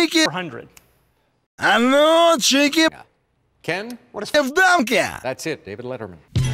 cheeky 400. I know, cheeky Ken, of donkey. that's it, David Letterman.